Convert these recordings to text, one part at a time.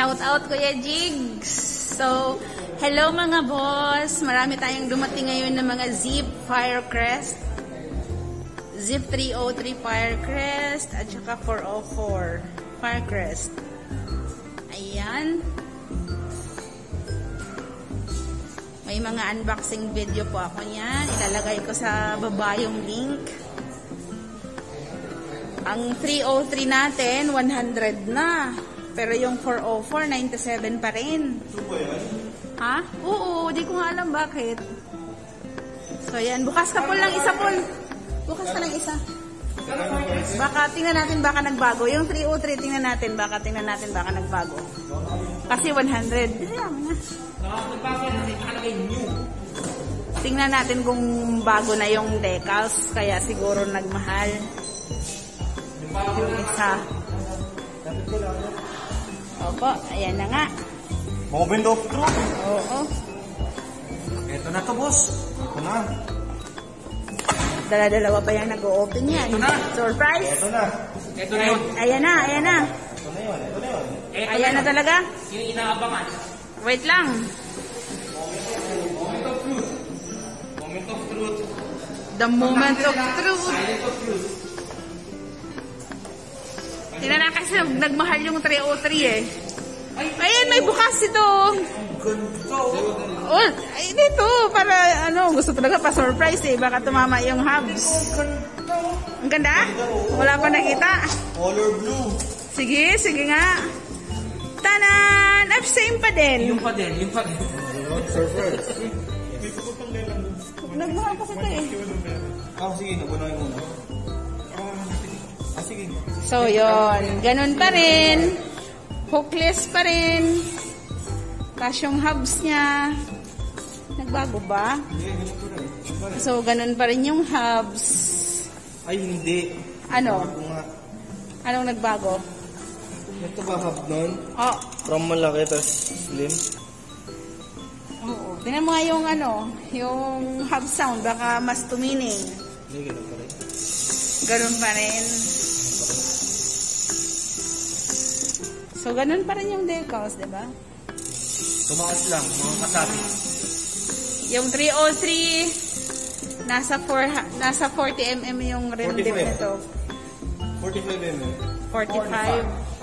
Shout out Kuya Jigs. So, hello mga boss. Marami tayong dumating ngayon ng mga Zip Firecrest. Zip 303 Firecrest at saka 404 Firecrest. Ayan. May mga unboxing video po ako niyan. Ilalagay ko sa baba yung link. Ang 303 natin, 100 na. Pero yung 404, 97 pa rin. Ha? Oo, di ko nga alam bakit. So, yan. Bukas ka po lang, isa po. Bukas ka lang isa. Baka, tingnan natin baka nagbago. Yung 303, tingnan natin baka nagbago. Kasi 100. Ayan na. Tingnan natin kung bago na yung decals. Kaya siguro nagmahal. Yung isa. Opo, ayan na nga. Moment of truth. Oo. Ito na to, boss. Ito na. Dala-dalawa pa yung nag-o-open yan. Ito na. Surprise. Ito na. Ito na yun. Ayan na, ayan na. Ito na yun. Ito na yun. Ayan na talaga. Yung inaabangan. Wait lang. Moment of truth. Moment of truth. The moment of truth. Silent of truth. Tingnan na kasi nagmahal yung 303 eh. Ayan, may bukas ito. Oh, ay, dito. Para, ano, gusto talaga pa-surprise eh. Baka tumama yung hubs. Ang ganda? Wala pa nakita. Color blue. Sige, sige nga. Tanan! Same pa din. Yung pa din. Surprise. Nagmahal kasi ito eh. Sige. Nabunahin muna. Sige. So, yun. Ganun pa rin. Hookless pa rin. Tapos yung hubs niya. Nagbago ba? So, ganun pa rin yung hubs. Ay, hindi. Ano? Anong nagbago? Ito ba hub nun? Oh. From malaki, tas slim? Oo. Tingnan mo nga yung ano, yung hub sound. Baka mas tumining. Hindi, ganun pa rin. Ganun pa rin. So, ganun pa rin yung decals, diba? Tumakas lang, mga kasabi. Yung 303, nasa 40 mm yung rim dip nito. 45 mm. 45.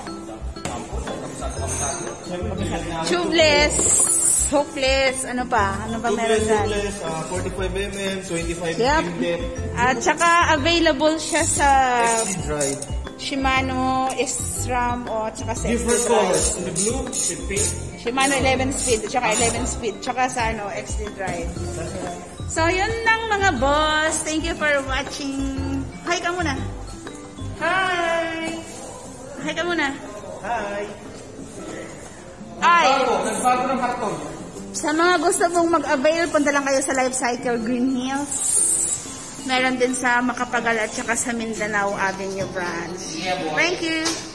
Tubeless, hookless, ano pa? Ano pa meron dyan? Tubeless, 45 mm, 25 Yep. dip. At saka available siya sa Drive. Shimano, SRAM, o tsaka sa Different XD colors. Drive. The blue, the pink. Shimano 11 speed, tsaka 11 speed, tsaka sa ano, XD Drive. So, yun lang mga boss. Thank you for watching. Hi ka muna. Hi! Hi ka muna. Hi! Ay! Nagbago ng karton. Sa mga gusto mong mag-avail, punta lang kayo sa Life Cycle Green Hills. Meron din sa Makapagal at saka sa Mindanao Avenue branch. Thank you!